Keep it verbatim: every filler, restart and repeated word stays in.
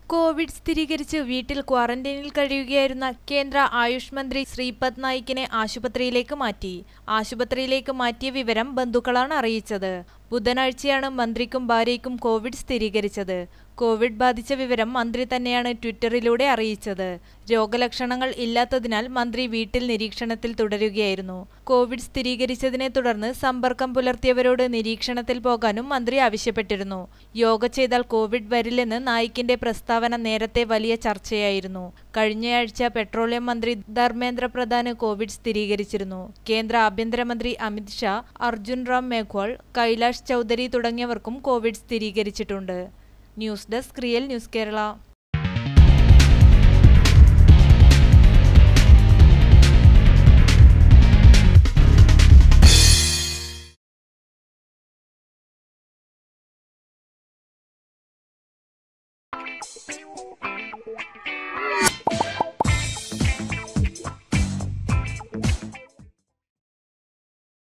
Covid സ്ഥിരീകരിച്ച് വീട്ടിൽ ക്വാറന്റൈനിൽ കഴിയുകയായിരുന്ന കേന്ദ്ര ആയുഷ് മന്ത്രി ശ്രീപദ് നായിക്കിനെ ആശുപത്രിയിലേക്ക് മാറ്റി. ആശുപത്രിയിലേക്ക് മാറ്റിയ വിവരം ബന്ധുക്കളാണ് അറിയിച്ചത്. ബുധനാഴ്ചയാണ് മന്ത്രിക്കും ഭാര്യയ്ക്കും കോവിഡ് സ്ഥിരീകരിച്ചത്. കോവിഡ് ബാധിച്ച വിവരം മന്ത്രി തന്നെയാണ് ട്വിറ്ററിലൂടെ അറിയിച്ചത്. രോഗലക്ഷണങ്ങൾ ഇല്ലാത്തതിനാൽ മന്ത്രി വീട്ടിൽ നിരീക്ഷണത്തിൽ തുടരുകയായിരുന്നു. കോവിഡ് സ്ഥിരീകരിച്ചതിനെ തുടർന്ന് സമ്പർക്കം പുലർത്തിയവരോട് നിരീക്ഷണത്തിൽ പോകാനും മന്ത്രി ആവശ്യപ്പെട്ടിരുന്നു. യോഗ ചെയ്താൽ കോവിഡ് വരില്ലെന്ന് നായിക്കിന്റെ പ്രസ്താവന നേരത്തെ വലിയ ചർച്ചയായിരുന്നു. കഴിഞ്ഞയാഴ്ച പെട്രോളിയം മന്ത്രി ധർമ്മേന്ദ്ര പ്രധാന് കോവിഡ് സ്ഥിരീകരിച്ചിരുന്നു. കേന്ദ്ര ആഭ്യന്തരമന്ത്രി അമിത് ഷാ, അർജുൻ റാം മേഘ്വാൾ, കൈലാഷ് ചൗധരി തുടങ്ങിയവർക്കും കോവിഡ് സ്ഥിരീകരിച്ചിട്ടുണ്ട്. News desk real news Kerala.